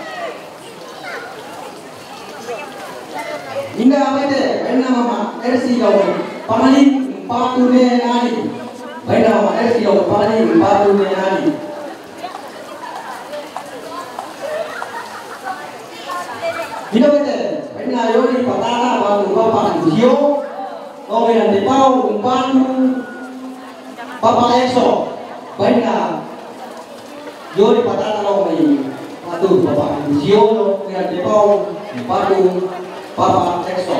Minda bete, karena mama ersi lawai pangani, papu ne ngani. Karena mama ersi lawai pangani, papu ne ngani. Minda bete, karena yori patata baru bapak Jio, kau yang dipau umpan bapak Exo, karena yori patata kau ini, padu bapak Jio, yang dipau umpan bapak Exo.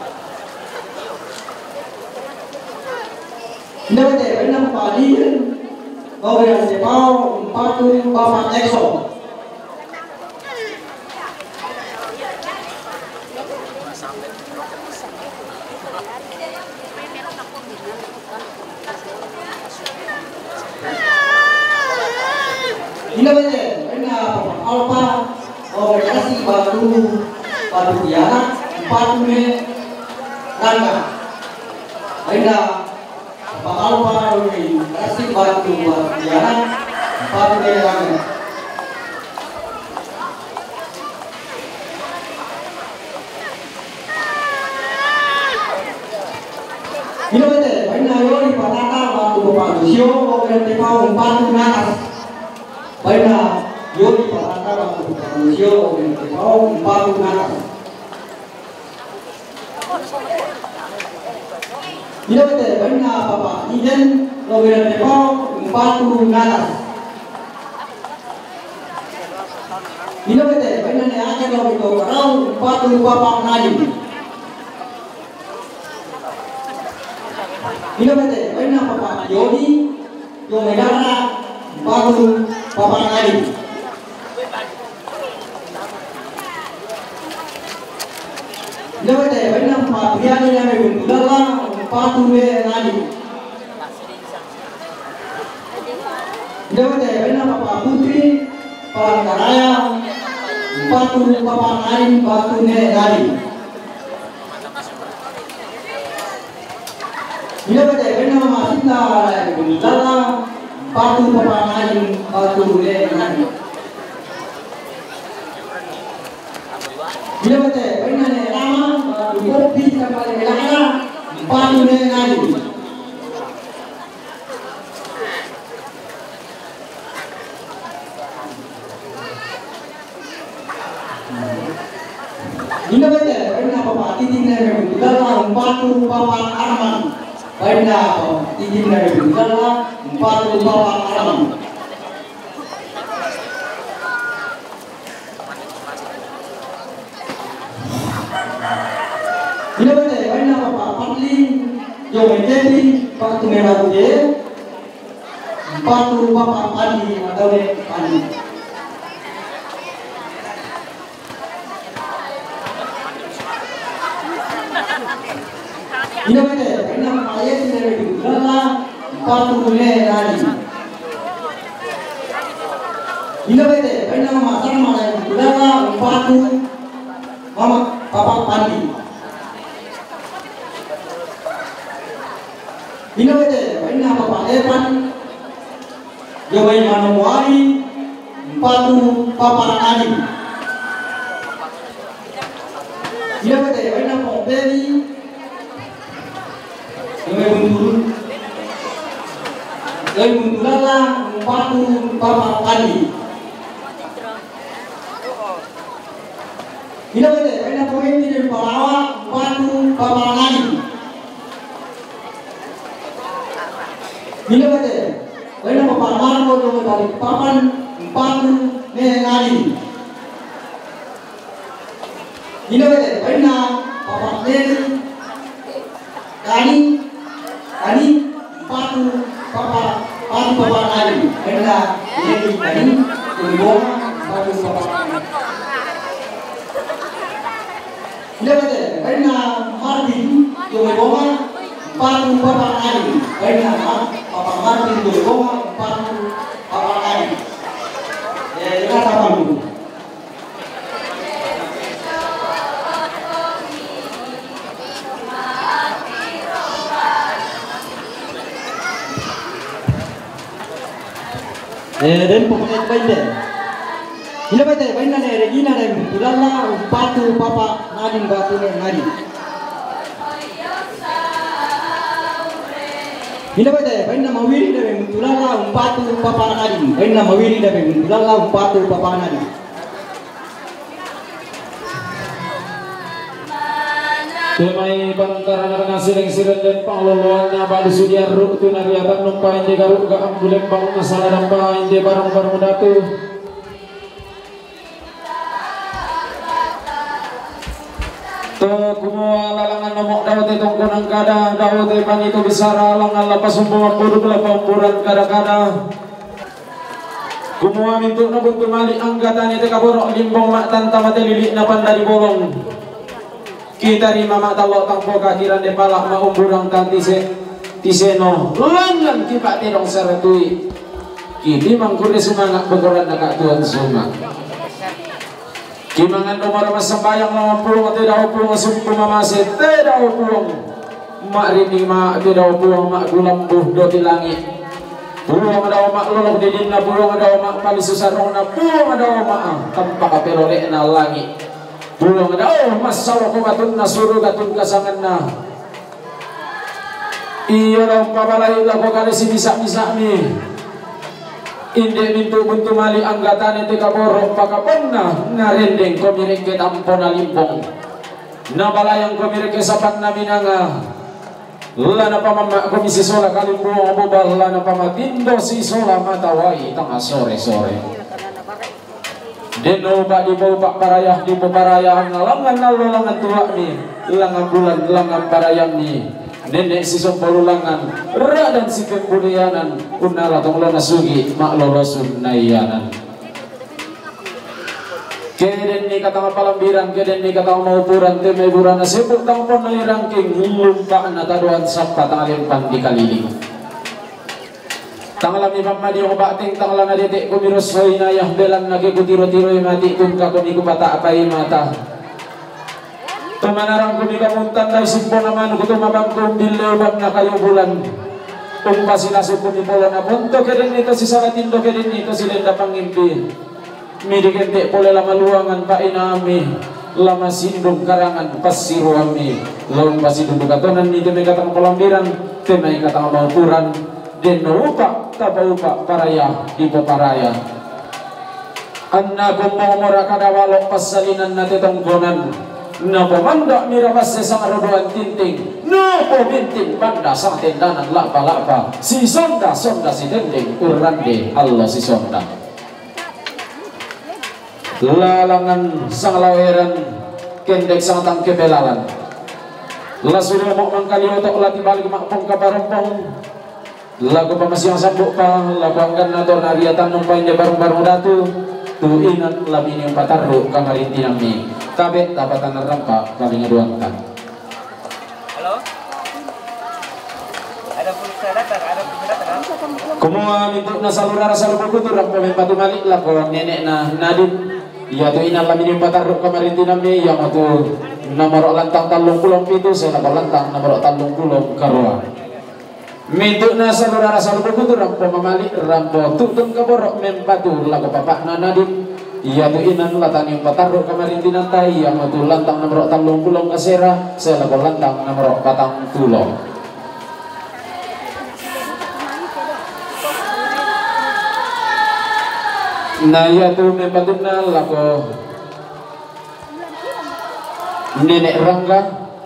Minda bete, karena bapak Lin, kau yang dipau umpan bapak Exo. Minda bete, karena bapak Alpa, kau kasih batu tiara, papu ne rangga. Karena bapak Alpa kasih batu tiara, papu ne rangga. Minda bete, karena yori patata batu bapak Lucio, kau yang dipau papu nakas. Karena yori patata batu bapak Lucio, kau yang dipau papu nakas. Minda bete, karena bapak Iden, kau yang dipau papu nakas. Minda bete, karena ne aja kau itu karau papu bapak ngadi. Minda bete, karena bapak Yodi, jo medara papu bapak ngadi. Minda bete, karena bapak Biani yang megulala papu ne ngadi. Minda bete, karena bapak Putri, Palangkaraya, papu bapak ngadi, papu ne ngadi. Minda bete, karena mama Sinta yang megulala papu bapak ngadi, papu ne ngadi. Minda bete, karena ne Rama, kopi sampai melaka, papu ne ngadi. Minda bete, karena bapak Titin ne megulala papu bapak Arman. Karena Titin ne megulala papu bapak Arman. yo menjadi waktu merah dia 40 papa padi atau padi. Ini mana? Karena ayat tidak digunakan 40 nari. Ini mana? Karena makan mana digunakan 40 mama papa padi. Ini mana? Karena papa epan jawai manuari 40 papa nari. Ini mana? Karena pembeli Gay mundulah 40 papa kali. Ini betul, karena poin ini dari Palawa 40 papa kali. Ini betul, karena papa Marco dari papan 40 kali. Ini betul, karena papa Deli kali 40 papa kali karena jadi tadi berbohong 40 papa kali. Tidak betul karena Martin berbohong 40 papa kali karena papa Martin berbohong 40 papa kali. Ya jelas apa dulu? Dan pemain bandel. Ini betul, bandel ni Regina dan Tulala batu papa nadin batu nadi. Ini betul, bandel mawiri dan Tulala batu papa nadi. Bandel mawiri dan Tulala batu papa nadi. Tumai pantara narana siring-siring dan pangloloannya Badu Sudiarru tu nariatan numpain di garuk ga ambulem bangun masalah dampain di barang-barang datu. Kumua lalangan nomok dawat itong kunang kada dawat ipan itu besar alangan lapas semua buruk lapampuran kada-kada. Kumua mintuk na buntu mali anggatan ite kaborok limbong mak tanta mati lilik na pandari bolong. Kita rima mata lo tangpo kakiran de palak maumburang kan tiseno langan kipak tidong seretui kini mangkuri semangat bekoran nakak tuan sunga kimangan nomor masambayang lawan pulung atau daw pulung sumpu mamasit daw pulung mak rini mak daw pulung mak gulambuh do di langit pulung daw mak lolok di dinna pulung daw mak palisusarong na pulung daw mak tampak apelolek na langit pulong daw masawa ko batun na suru gatun kasangan na iya daw pabalay lang ko kali si bisa-bisa ni indi mintu buntu mali anggatan iti kaborok pakapon na narendeng komirik ke tampo na limpong nabalayang komirik ke sapat na minanga lana pamama komisi sola kalimbuong abubal lana pamatindo si sola matawai tanga sore-sore Deno pak di bau pak parayah di peparayaan langan nalolangan tua ni langan bulan langan parayang ni nenek si sombolu langan ra dan si kemulianan unala tong lona sugi mak lolosun nayanan keden ni kata palambiran keden ni kata maupuran teme burana sebut tangpon nali rangking lumpa na taduan sabta tangalimpan di kaliling Tangala mi pamadi ko bating tangala na detek ko miros hoy na yah belan nagi ko tiro-tiro mati tum ka ko ni ko bata apay mata. Tumanarang ko ni kamuntan dai simpo naman ko tumabang ko bilewan na kayo bulan. Tumpa sila suko ni polo na bonto keden nito si saratindo keden nito si lenda pangimpi. Midi kente pole lama luangan pa inami. Lama sindong karangan pasiru ami. Lawan pasidong katonan ni teme katang palambiran teme katang maupuran. Deno upak tapa upak paraya di peparaya anna gomomora kadawalok pasalinan na tetongkonan na pemandak mirabas sang rodoan tinting na pobinting banda sang tendanan lapa-lapa si sonda si dending urande Allah si sonda lalangan sang laweran kendek sang tangke belalan Lasudah mau mangkali otok lati balik makpong kaparompong. Lagu pamasyang sambuk pa, lagu anggan nato nariatan numpay niya barong-barong datu. Tuinan labini yung patarro kamarinti nami. Kabit tapatan na rampa kami ngaduang kan. Halo? Ada pulsa datang, ada pulsa datang. Kumuha minto na salurara sa lubog ko turang patumalik lagu nenek na nadin. Iya tuinan labini yung patarro kamarinti nami. Yang atu nomor lantang 37 saya lantang nomor 30 karua. Mintuk na sa lurara sa lubog ko rampo mamalik rampo tutong kaborok mempatu lagu papak na nadim. Iya tu inan latan yung patarok kamarintinan tayo yang matu lantang nomor 30 kasera saya lagu lantang nomor 40. Nah iya tu mempatu na lagu nenek Rangga.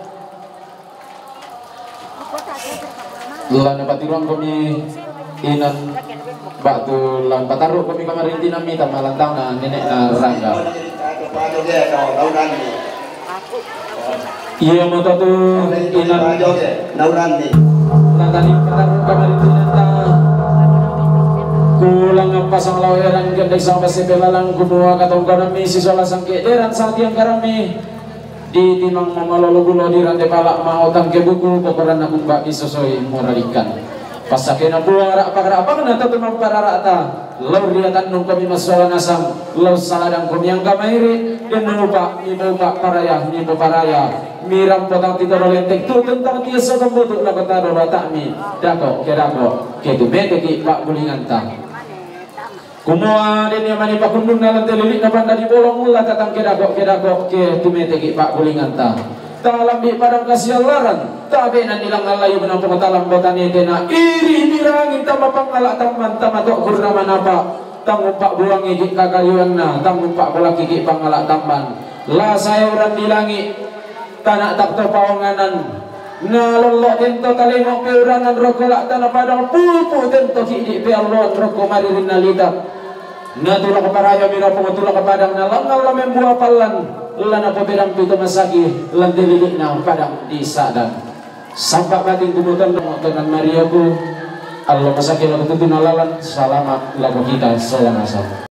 Lana patirong kami inan batu lang patarok kami kamarinti nami tamalantang na nenek na Rangga. Iya mo tu inan lataning patarok kamarinti nanta kulang ang pasang laweran ganda isang pasipela lang kumuha katong karami si sola sangke deran sa tiang karami di timang mamalolo-gulo di rantai palak mautang ke buku pokoran akong baki sosoy moralikan pasakin na buwang rapak-rapak na tatumang pararata law riatan nung kami masola nasang law saladang kami ang kamairi dan nupa nibuka paraya nibu paraya miram potang tito rolentek tu tentang dia sa kambutuk lakotaro batami dako kedumete ki pak gulingan ta kumuha din yung manipakundong na lang telilik na banda di bolong mula tatang kedagok ke tumetegi pak gulingan ta talambi padang kasialaran tabi na nilang alayo ng pangatalang botanete na iri mirangin tama pangala taman tamatok kurnaman apa tangumpak buang igik kakayuan na tangumpak balak igik pangala taman la sayuran di langit tanak takto pawanganan nalolok tento talingok peuranan rokolak tanah padang pupu tento kidi pealon roko maririn nalita natulak keparaya mira pengutulak kepadang nalangal lamem buah palan lana pabedang pito masaki lantililik na padang di sadang sampak bating kumutan dengan Mariaku Allah masaki lagu tutun alalan selamat lagu kita sayang asal.